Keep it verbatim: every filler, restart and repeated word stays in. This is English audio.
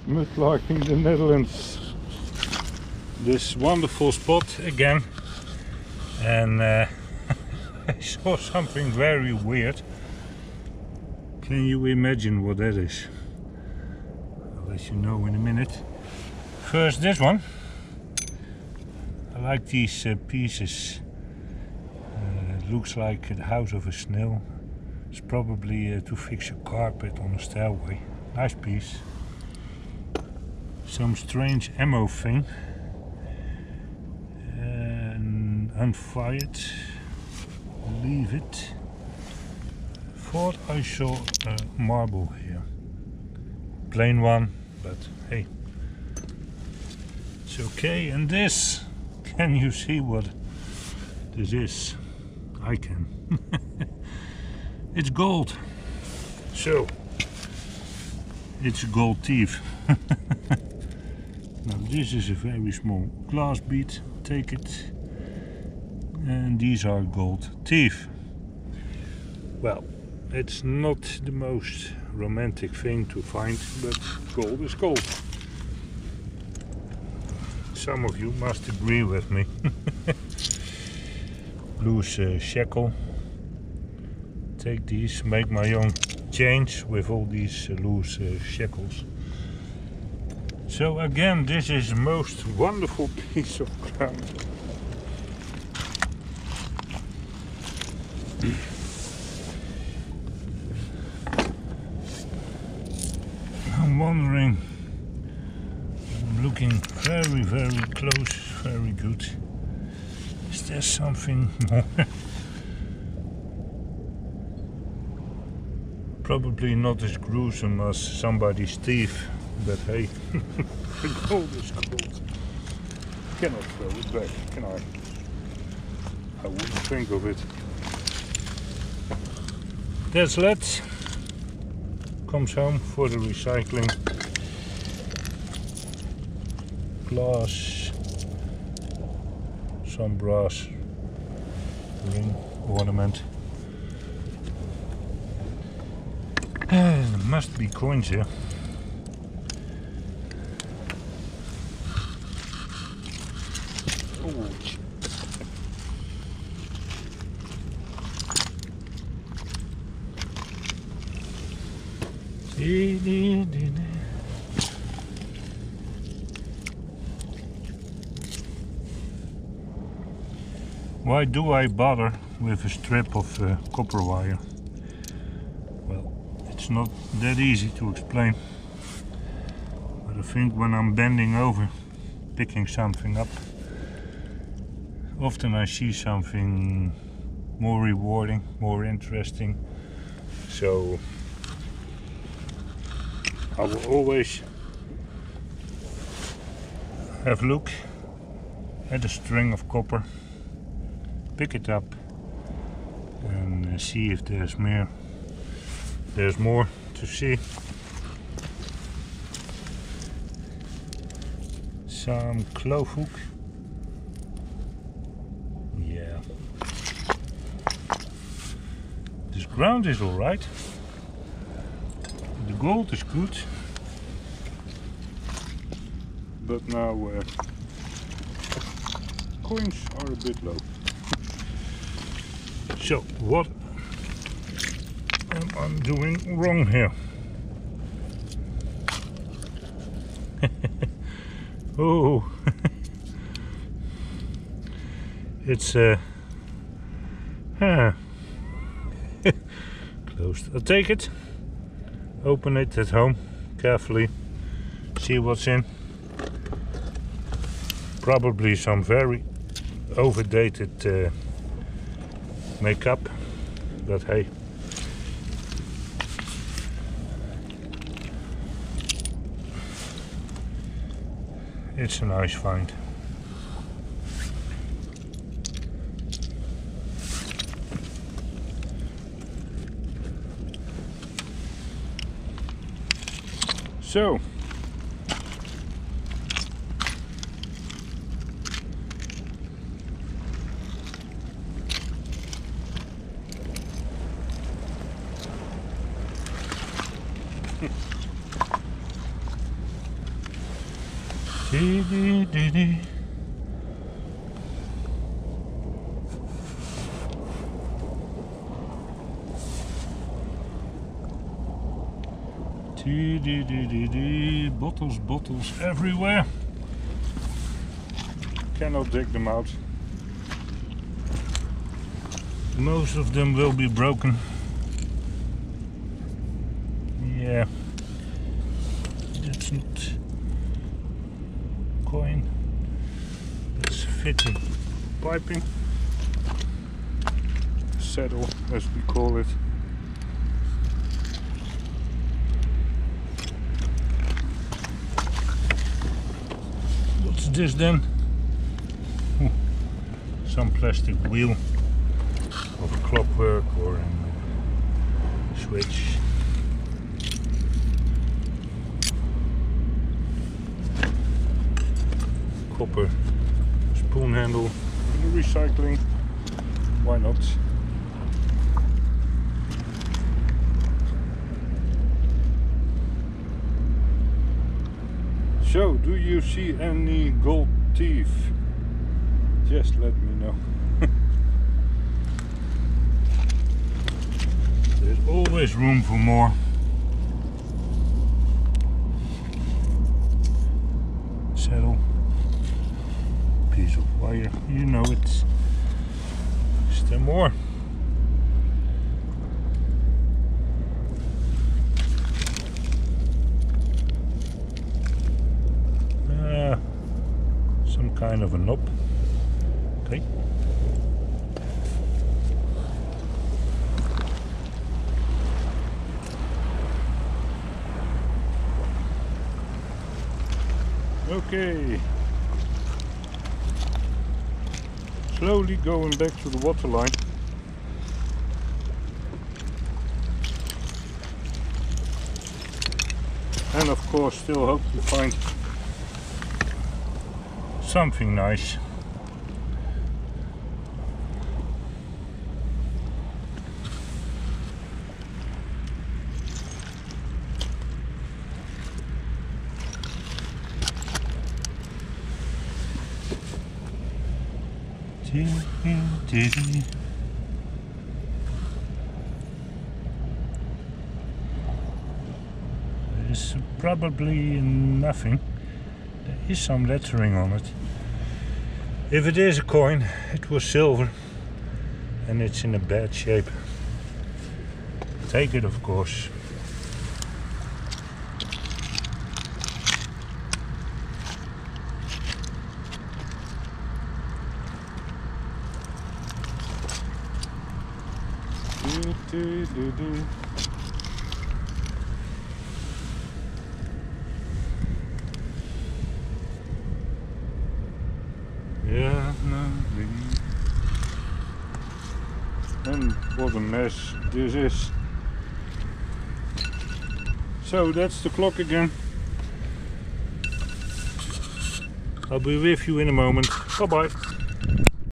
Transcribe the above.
Mudlarking the Netherlands. This wonderful spot again, and uh, I saw something very weird. Can you imagine what that is? I'll let you know in a minute. First, this one. I like these uh, pieces. Uh, it looks like the house of a snail. It's probably uh, to fix a carpet on a stairway. Nice piece. Some strange ammo thing. And unfired. Leave it. Thought I saw a marble here. Plain one, but hey. It's okay. And this. Can you see what this is? I can. It's gold. So, it's a gold thief. Now this is a very small glass bead. Take it. And these are gold thief. Well, it's not the most romantic thing to find, but gold is gold. Some of you must agree with me. Loose uh, shekel. Take these, make my own chains with all these uh, loose uh, shekels. So again, this is the most wonderful piece of ground. I'm wondering, I'm looking very, very close, very good. Is there something more? Probably not as gruesome as somebody's teeth, but hey, the gold is gold. Cannot throw it back, can I? I wouldn't think of it. That's it. Comes home for the recycling. Glass, some brass ring ornament. Uh, there must be coins here. Oh. Why do I bother with a strip of uh, copper wire? Well, it's not that easy to explain. But I think when I'm bending over, picking something up, often I see something more rewarding, more interesting. So I will always have a look at a string of copper, pick it up and see if there's more. There's more to see. Some clove hook. Yeah. This ground is alright. The gold is good. But now uh, coins are a bit low. So what am I doing wrong here? Oh, it's uh, huh. Closed. I'll take it, open it at home carefully, see what's in. Probably some very overdated uh, makeup, but hey. It's a nice find. So, Dee dee dee dee. Dee dee dee dee dee. Bottles, bottles everywhere. Cannot dig them out. Most of them will be broken. Yeah, that's not coin. That's fitting piping. Saddle, as we call it. What's this then? Ooh, some plastic wheel of a clockwork or a switch. Copper spoon handle, recycling, why not? So, do you see any gold teeth? Just let me know. There's always room for more. Saddle. Piece of wire, you know it. Is there more? Uh, some kind of a knob. Okay. Okay. Slowly going back to the water line. And of course still hope to find something nice. There's probably nothing. There is some lettering on it. If it is a coin, it was silver and it's in a bad shape. Take it, of course. Do, do, do, do. Yeah, no, really. And what a mess this is. So that's the clock again. I'll be with you in a moment. Bye bye.